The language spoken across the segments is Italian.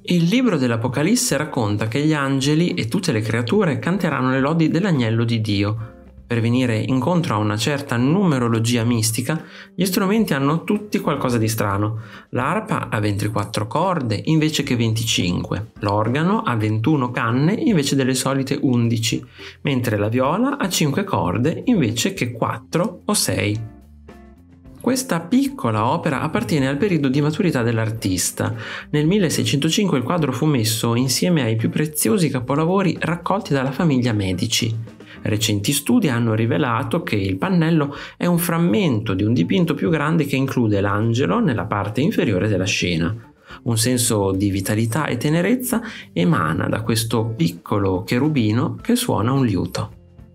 Il libro dell'Apocalisse racconta che gli angeli e tutte le creature canteranno le lodi dell'agnello di Dio. Per venire incontro a una certa numerologia mistica, gli strumenti hanno tutti qualcosa di strano. L'arpa ha 24 corde invece che 25, l'organo ha 21 canne invece delle solite 11, mentre la viola ha 5 corde invece che 4 o 6. Questa piccola opera appartiene al periodo di maturità dell'artista. Nel 1605 il quadro fu messo insieme ai più preziosi capolavori raccolti dalla famiglia Medici. Recenti studi hanno rivelato che il pannello è un frammento di un dipinto più grande che include l'angelo nella parte inferiore della scena. Un senso di vitalità e tenerezza emana da questo piccolo cherubino che suona un liuto.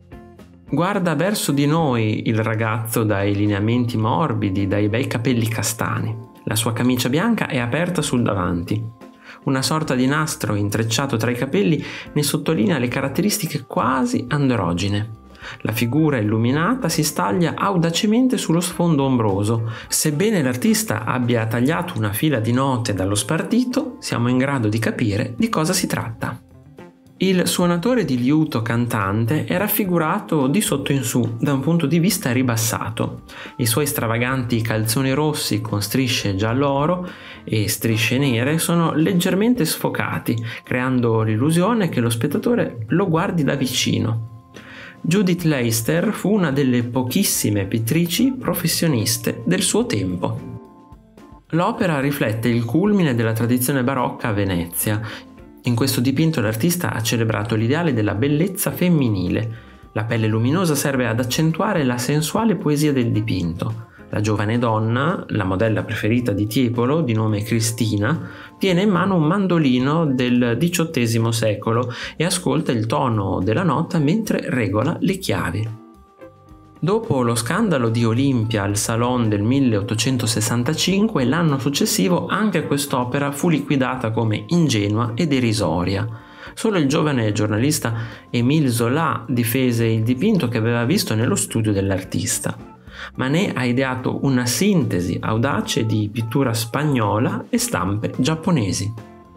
Guarda verso di noi il ragazzo dai lineamenti morbidi, dai bei capelli castani. La sua camicia bianca è aperta sul davanti. Una sorta di nastro intrecciato tra i capelli ne sottolinea le caratteristiche quasi androgine. La figura illuminata si staglia audacemente sullo sfondo ombroso. Sebbene l'artista abbia tagliato una fila di note dallo spartito, siamo in grado di capire di cosa si tratta. Il suonatore di liuto cantante è raffigurato di sotto in su, da un punto di vista ribassato. I suoi stravaganti calzoni rossi con strisce giallo-oro e strisce nere sono leggermente sfocati, creando l'illusione che lo spettatore lo guardi da vicino. Judith Leister fu una delle pochissime pittrici professioniste del suo tempo. L'opera riflette il culmine della tradizione barocca a Venezia. In questo dipinto l'artista ha celebrato l'ideale della bellezza femminile. La pelle luminosa serve ad accentuare la sensuale poesia del dipinto. La giovane donna, la modella preferita di Tiepolo, di nome Cristina, tiene in mano un mandolino del XVIII secolo e ascolta il tono della nota mentre regola le chiavi. Dopo lo scandalo di Olimpia al Salon del 1865, l'anno successivo anche quest'opera fu liquidata come ingenua e derisoria. Solo il giovane giornalista Émile Zola difese il dipinto che aveva visto nello studio dell'artista. Manet ha ideato una sintesi audace di pittura spagnola e stampe giapponesi.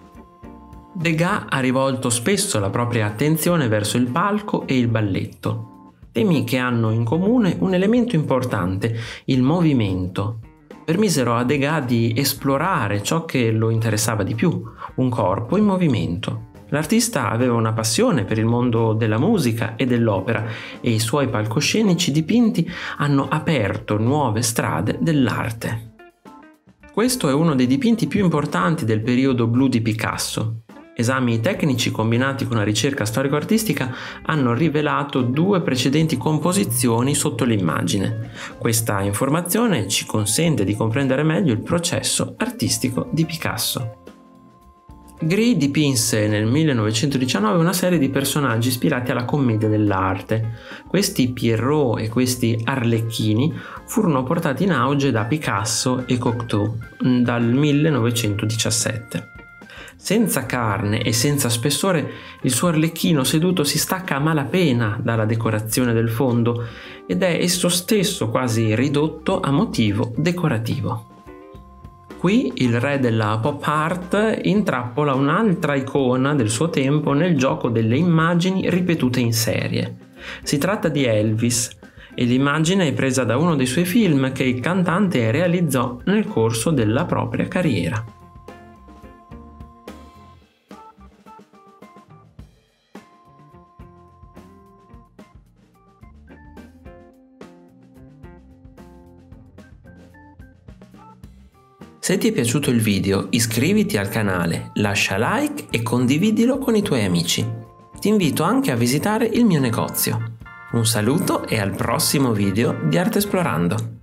Degas ha rivolto spesso la propria attenzione verso il palco e il balletto. Temi che hanno in comune un elemento importante, il movimento. Permisero a Degas di esplorare ciò che lo interessava di più, un corpo in movimento. L'artista aveva una passione per il mondo della musica e dell'opera e i suoi palcoscenici dipinti hanno aperto nuove strade dell'arte. Questo è uno dei dipinti più importanti del periodo blu di Picasso. Esami tecnici combinati con una ricerca storico-artistica hanno rivelato 2 precedenti composizioni sotto l'immagine. Questa informazione ci consente di comprendere meglio il processo artistico di Picasso. Gris dipinse nel 1919 una serie di personaggi ispirati alla commedia dell'arte. Questi Pierrot e questi Arlecchini furono portati in auge da Picasso e Cocteau dal 1917. Senza carne e senza spessore, il suo Arlecchino seduto si stacca a malapena dalla decorazione del fondo ed è esso stesso quasi ridotto a motivo decorativo. Qui il re della pop art intrappola un'altra icona del suo tempo nel gioco delle immagini ripetute in serie. Si tratta di Elvis e l'immagine è presa da uno dei suoi film che il cantante realizzò nel corso della propria carriera. Se ti è piaciuto il video, iscriviti al canale, lascia like e condividilo con i tuoi amici. Ti invito anche a visitare il mio negozio. Un saluto e al prossimo video di Arte Esplorando!